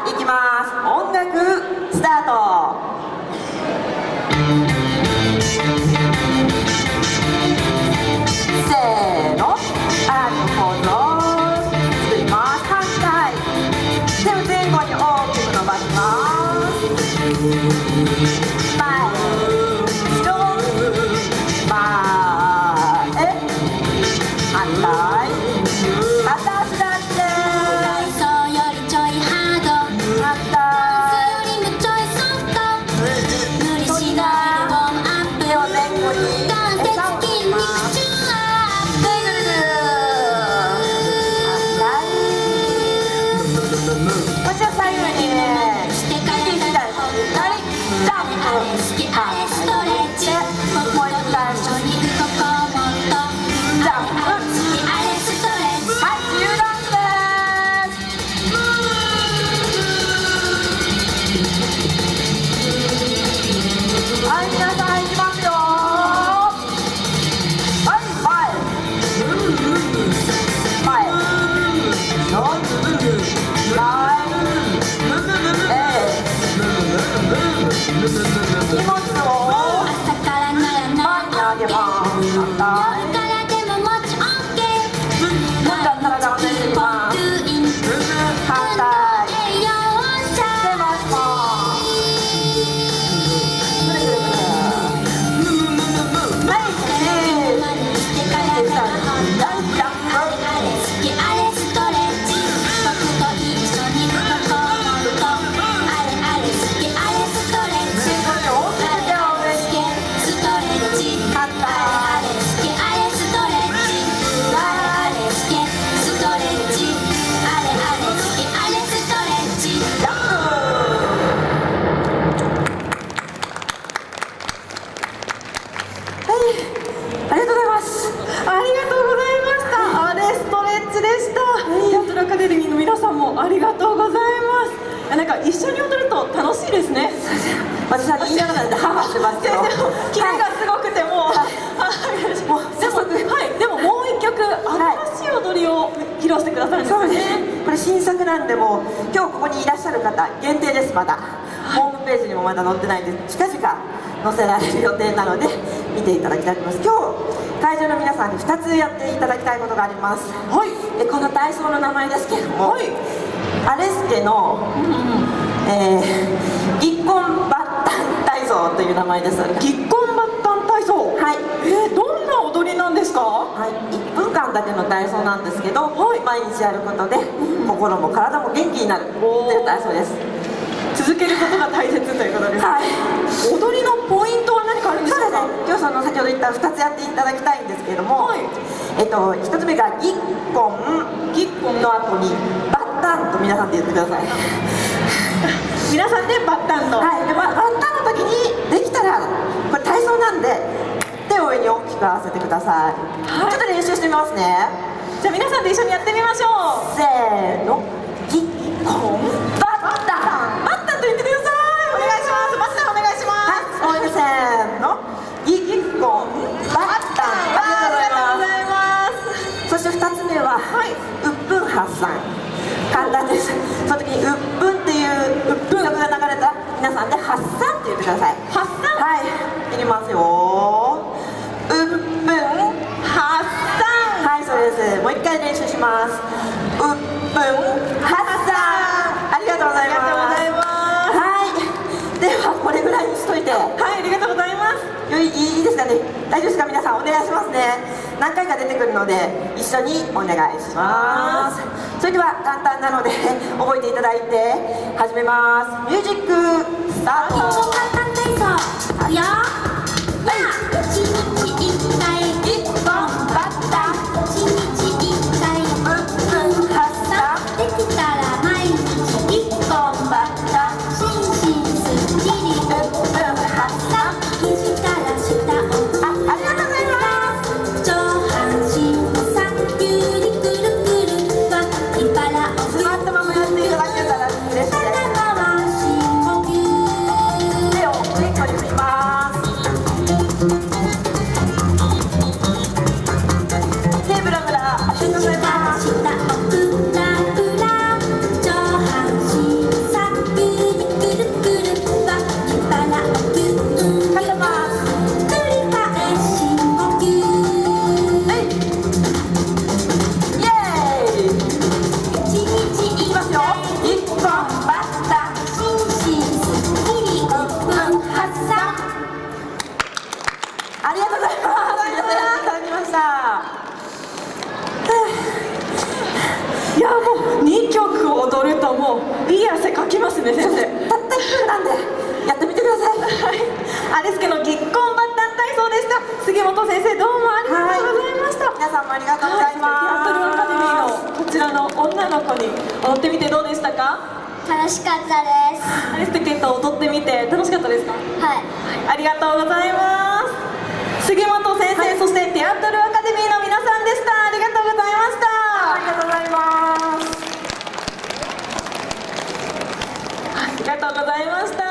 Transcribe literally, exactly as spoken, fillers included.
いきます。音楽スタート。せーの、アートポーズを作ります。反対、手を前後に大きく伸ばします。前、後ろ、前、反対、片足立ちです。 ありがとうございます。なんか一緒に踊ると楽しいですね。 私は言いながらでハーしてますけど、 キレがすごくてもう、もうでもはいでももう一曲新しい踊りを披露してくださるんですよね。 そうです。これ新作なんでもう今日ここにいらっしゃる方限定です。まだホームページにもまだ載ってないんで近々載せられる予定なので見ていただきたいと思います。今日会場の皆さんにふたつやっていただきたいことがあります。はい。でこの体操の名前ですけども。はい。アレスケの、えー、ぎっこんばったん体操という名前です。 ぎっこんばったん体操。 はい。 えー、どんな踊りなんですか？ はい。いっぷんかんだけの体操なんですけど、はい、毎日やることで、うん、心も体も元気になるという体操です。 続けることが大切ということです。 はい。 踊りのポイントは何かあるんですか？ そうですね。今日その先ほど言ったふたつやっていただきたいんですけれども、はい、えっとひとつめがぎっこん、ぎっこんの後にバッタンと皆さんで言ってください。 皆さんでバッタンと。 はい。で、まあ、バッタンの時にできたらこれ体操なんで手を上に大きく合わせてください。はい、ちょっと練習してみますね。 じゃあ皆さんで一緒にやってみましょう。 せーの、ぎっこんバッタン。 バッタンと言ってください。お願いします。バッタンお願いします。 はい。せーの、ぎっこんバッタン。 ありがとうございます。 そしてふたつめは、はい、うっぷん発散。簡単です。その時にうっぷんっていううっぷん曲が流れたら皆さんで発散って言ってください。 発散。 はい。いきますよ。うっぷん発散。はい、そうです。もう一回練習します。うっぷん発散。ありがとうございます。 ありがとうございます。 はい。ではこれぐらいにしといて。 はい、ありがとうございます。 よいいいですかね。大丈夫ですか皆さん。お願いしますね。何回か出てくるので一緒にお願いします。それでは簡単なので覚えていただいて始めます。ミュージックスタート。 簡単体操。いくよ。一日一回ぎっこんばったん。一日一回うっぷん発散。できたら毎日ぎっこんばったん。心身すっきりうっぷん発散。肘から下をあ、ありがとうございます。 上半身をさっゆりくるくる脇腹を座ったままやっていただけたら嬉しいです。 肩回し呼吸。 手をしっかり振ります。 の一本バッタ心身すっきりうっぷん発散。 ありがとうございます。ありがとうございました。 いやもうにきょく踊るともういい汗かきますね先生。 たったいっぷんなんでやってみてください。 はい、アレスケのぎっこんバッタン体操でした。杉本先生どうもありがとうございました。 皆さんもありがとうございます。 テアトルアカデミーのこちらの女の子に踊ってみてどうでしたか？ 楽しかったです。 アレスケと踊ってみて楽しかったですか？ はい。 ありがとうございます。杉本先生、はい、そしてテアトルアカデミーの皆さんでした。ありがとうございました。 ありがとうございます。 ありがとうございました。